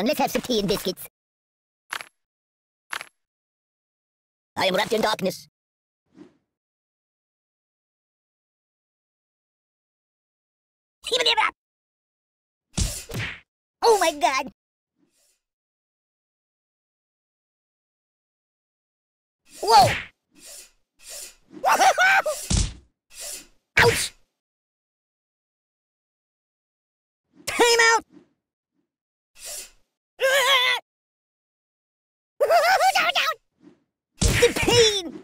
on, let's have some tea and biscuits. I am wrapped in darkness. Oh my God! Whoa! Ouch! Time out! The pain!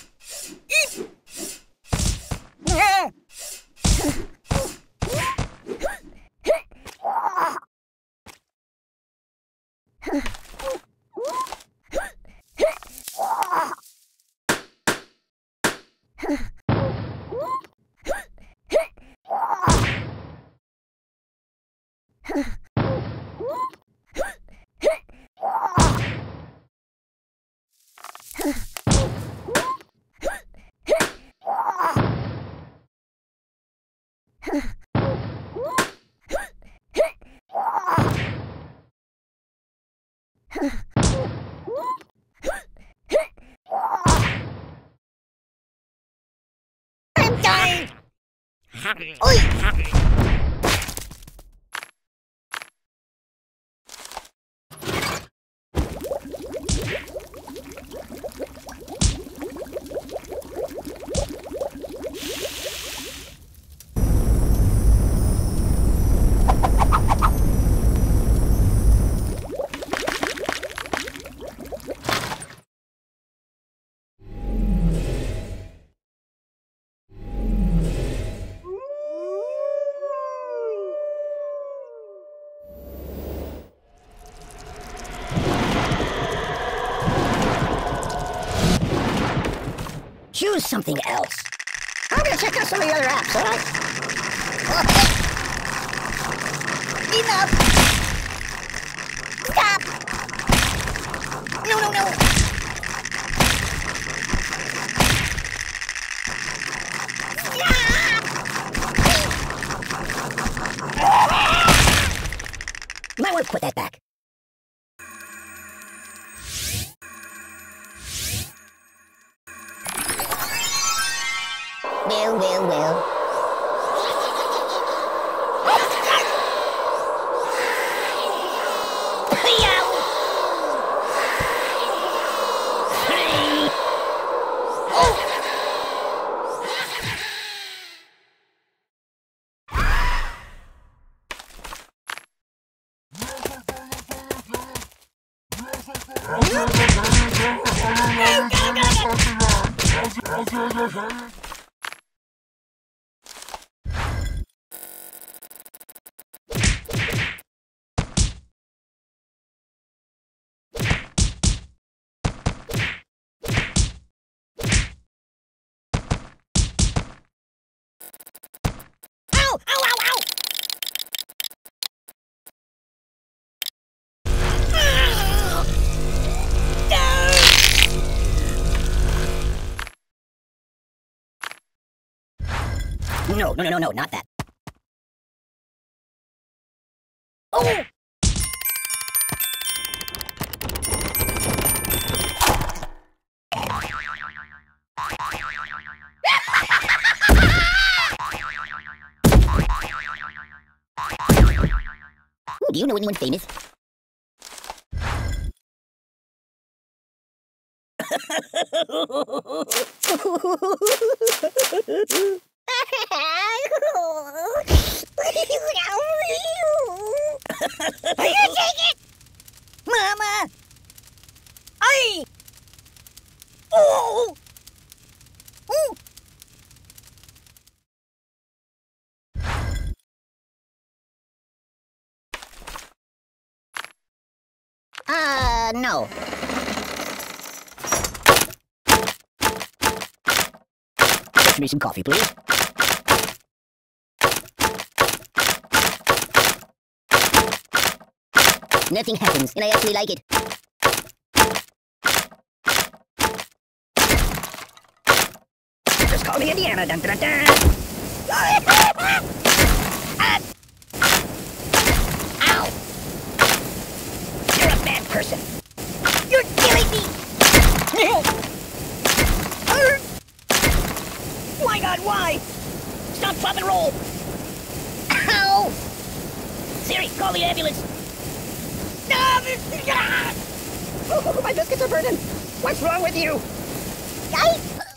I'm dying! Oi! Choose something else. I'm gonna check out some of the other apps, alright? Enough! Stop! No, no, no! Stop! You might want to put that back. Well. No, not that. Oh! Do you know anyone famous? Are you taking it? Mama! Ay! Oh! Ooh! No. Get me some coffee, please. Nothing happens, and I actually like it. Just call me Indiana. Dun, dun, dun. Ow! person. You're killing me! My God, why? Stop, drop, and roll! Ow! Siri, call the ambulance! No! Oh, my biscuits are burning! What's wrong with you? Yikes!